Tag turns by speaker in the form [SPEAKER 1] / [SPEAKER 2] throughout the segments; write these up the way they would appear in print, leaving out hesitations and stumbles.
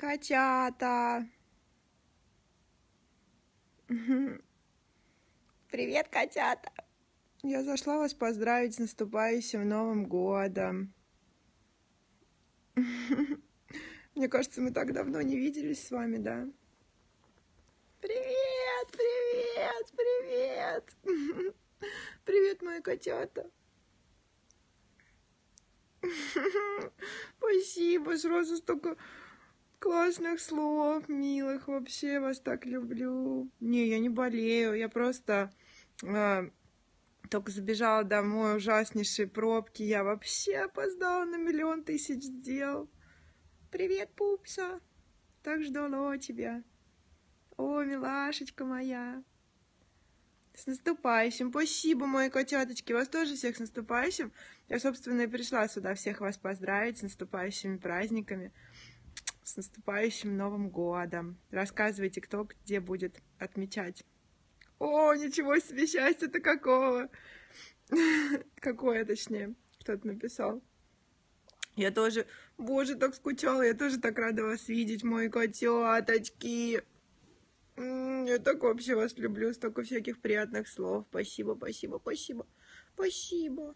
[SPEAKER 1] Котята! Привет, котята! Я зашла вас поздравить с наступающим Новым годом. Мне кажется, мы так давно не виделись с вами, да? Привет, привет, привет! Привет, мои котята! Спасибо, сразу столько классных слов, милых, вообще вас так люблю. Не, я не болею, я просто только забежала домой, ужаснейшие пробки, я вообще опоздала на 1 000 000 000 дел. Привет, пупса, так ждала тебя. О, милашечка моя. С наступающим. Спасибо, мои котяточки. Вас тоже всех с наступающим. Я, собственно, и пришла сюда всех вас поздравить с наступающими праздниками. С наступающим Новым годом. Рассказывайте, кто где будет отмечать. О, ничего себе, счастья-то какого. Какое, точнее, кто-то написал. Я тоже, боже, так скучала. Я тоже так рада вас видеть, мои котяточки. Я так вообще вас люблю, столько всяких приятных слов. Спасибо, спасибо, спасибо, спасибо.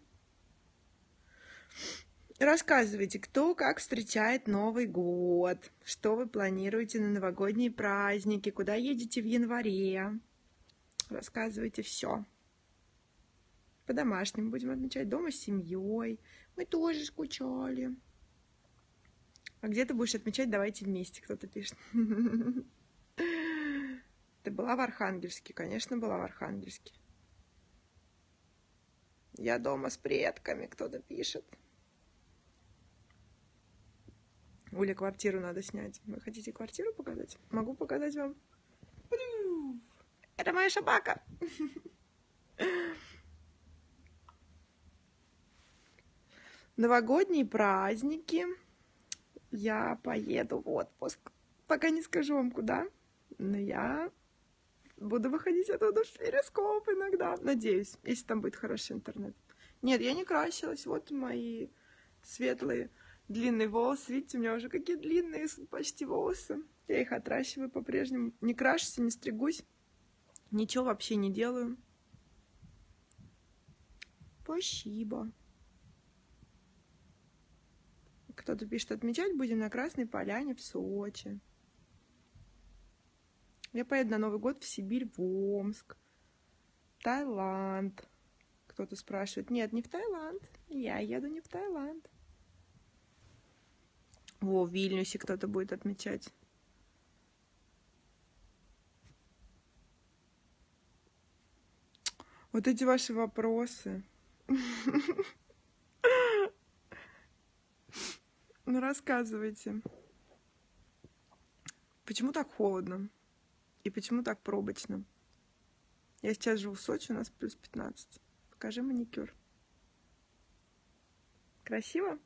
[SPEAKER 1] Рассказывайте, кто как встречает Новый год, что вы планируете на новогодние праздники, куда едете в январе. Рассказывайте все. По-домашнему будем отмечать, дома с семьей. Мы тоже скучали. А где ты будешь отмечать? Давайте вместе, кто-то пишет. Ты была в Архангельске? Конечно, была в Архангельске. Я дома с предками, кто-то пишет. Уле, квартиру надо снять. Вы хотите квартиру показать? Могу показать вам. Это моя собака. Новогодние праздники. Я поеду в отпуск. Пока не скажу вам куда, но я буду выходить оттуда в перископ иногда. Надеюсь, если там будет хороший интернет. Нет, я не красилась. Вот мои светлые длинные волосы. Видите, у меня уже какие длинные почти волосы. Я их отращиваю по-прежнему. Не крашусь, не стригусь. Ничего вообще не делаю. Спасибо. Кто-то пишет, отмечать будем на Красной Поляне в Сочи. Я поеду на Новый год в Сибирь, в Омск, Таиланд. Кто-то спрашивает. Нет, не в Таиланд. Я еду не в Таиланд. Во, в Вильнюсе кто-то будет отмечать. Вот эти ваши вопросы. Ну, рассказывайте. Почему так холодно? И почему так пробочно? Я сейчас живу в Сочи, у нас плюс 15. Покажи маникюр. Красиво?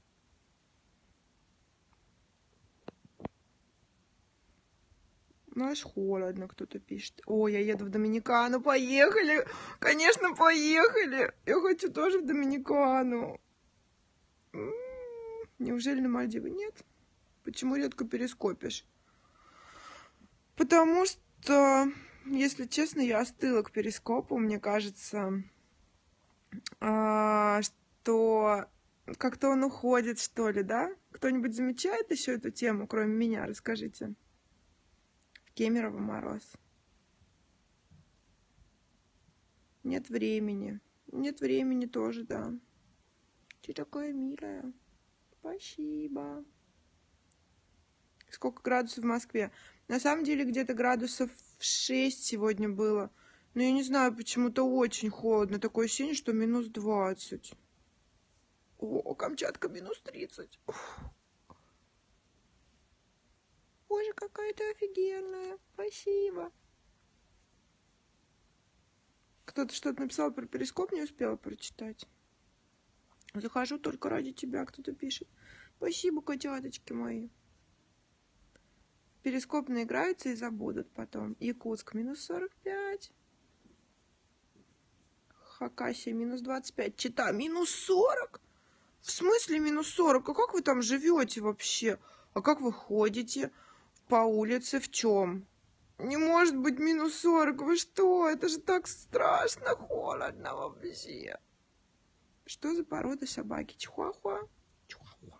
[SPEAKER 1] Ну, аж холодно, кто-то пишет. О, я еду в Доминикану, поехали! Конечно, поехали! Я хочу тоже в Доминикану. Неужели на Мальдивы? Нет. Почему редко перископишь? Потому что, если честно, я остыла к перископу. Мне кажется, что как-то он уходит, что ли, да? Кто-нибудь замечает еще эту тему, кроме меня? Расскажите. Кемерово мороз. Нет времени. Нет времени тоже, да. Ты такая милая. Спасибо. Сколько градусов в Москве? На самом деле где-то градусов 6 сегодня было. Но я не знаю, почему-то очень холодно. Такое ощущение, что минус 20. О, Камчатка минус 30. Боже, какая ты офигенная. Спасибо. Кто-то что-то написал про перископ, не успела прочитать. Захожу только ради тебя, кто-то пишет. Спасибо, котяточки мои. Перископ наиграются и забудут потом. Якутск минус 45. Хакасия минус 25. Чита минус 40. В смысле минус 40? А как вы там живете вообще? А как вы ходите по улице в чем? Не может быть минус 40. Вы что? Это же так страшно холодно вообще. Что за порода собаки? Чихуахуа? Чихуахуа.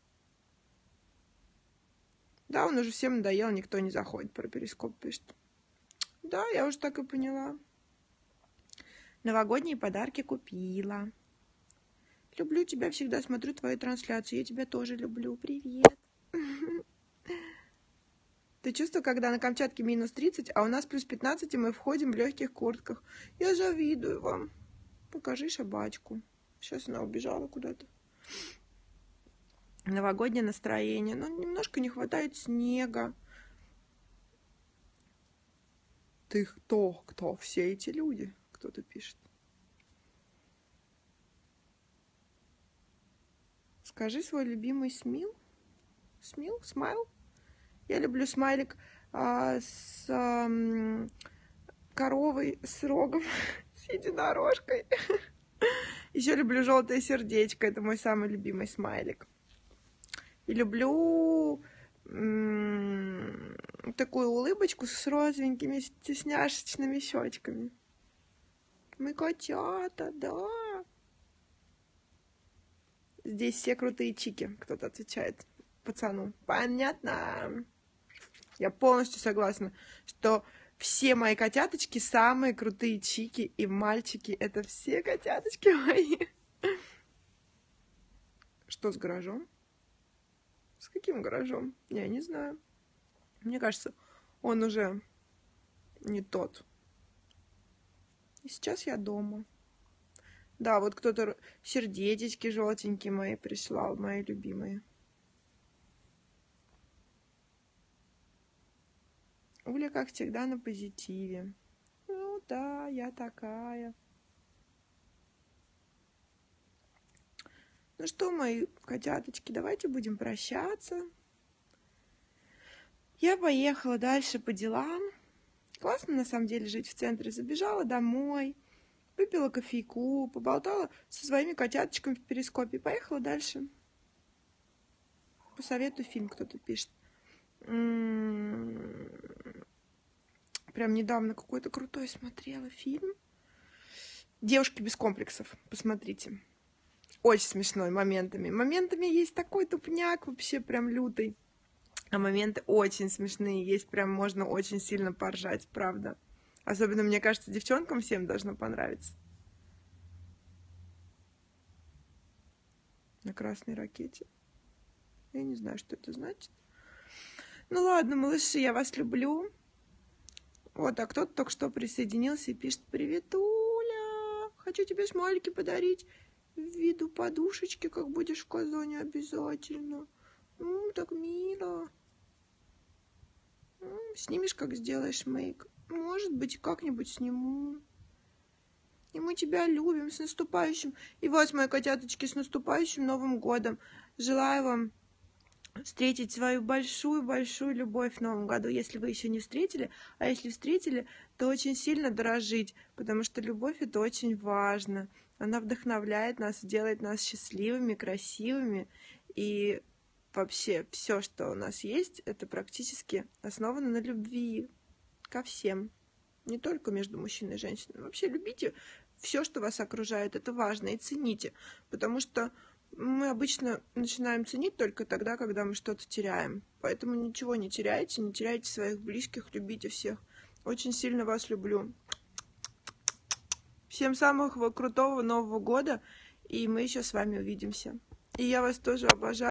[SPEAKER 1] Да, он уже всем надоел, никто не заходит, про перископ пишет. Да, я уже так и поняла. Новогодние подарки купила. Люблю тебя, всегда смотрю твои трансляции. Я тебя тоже люблю. Привет. Ты чувствовал, когда на Камчатке минус 30, а у нас плюс 15, и мы входим в легких куртках? Я завидую вам. Покажи собачку. Сейчас она убежала куда-то. Новогоднее настроение. Но немножко не хватает снега. Ты кто? Кто? Все эти люди? Кто-то пишет. Скажи свой любимый смил. Смил? Смайл? Я люблю смайлик с коровой, с рогом, с единорожкой. Еще люблю желтое сердечко. Это мой самый любимый смайлик. И люблю такую улыбочку с розовенькими стесняшечными щечками. Мы котята, да. Здесь все крутые чики, кто-то отвечает пацану. Понятно. Я полностью согласна, что все мои котяточки самые крутые чики и мальчики. Это все котяточки мои. Что с гаражом? С каким гаражом? Я не знаю. Мне кажется, он уже не тот. И сейчас я дома. Да, вот кто-то сердечки желтенькие мои прислал, мои любимые. Уля, как всегда, на позитиве. Ну да, я такая. Ну что, мои котяточки, давайте будем прощаться. Я поехала дальше по делам. Классно, на самом деле, жить в центре. Забежала домой, выпила кофейку, поболтала со своими котяточками в перископе. Поехала дальше. Посоветую фильм, кто-то пишет. Прям недавно какой-то крутой смотрела фильм. «Девушки без комплексов». Посмотрите. Очень смешной моментами. Моментами есть такой тупняк вообще прям лютый. А моменты очень смешные. Есть прям можно очень сильно поржать, правда. Особенно, мне кажется, девчонкам всем должно понравиться. На красной ракете. Я не знаю, что это значит. Ну ладно, малыши, я вас люблю. Вот, а кто-то только что присоединился и пишет: «Привет, Уля! Хочу тебе смайлики подарить в виду подушечки, как будешь в Казани обязательно. Так мило. Снимешь, как сделаешь мейк? Может быть, как-нибудь сниму. И мы тебя любим. С наступающим. И вас, мои котяточки, с наступающим Новым годом. Желаю вам встретить свою большую-большую любовь в Новом году, если вы еще не встретили. А если встретили, то очень сильно дорожить, потому что любовь — это очень важно. Она вдохновляет нас, делает нас счастливыми, красивыми. И вообще все, что у нас есть, это практически основано на любви ко всем. Не только между мужчиной и женщиной. Вообще любите все, что вас окружает. Это важно. И цените. Потому что мы обычно начинаем ценить только тогда, когда мы что-то теряем. Поэтому ничего не теряйте, не теряйте своих близких, любите всех. Очень сильно вас люблю. Всем самого крутого Нового года, и мы еще с вами увидимся. И я вас тоже обожаю.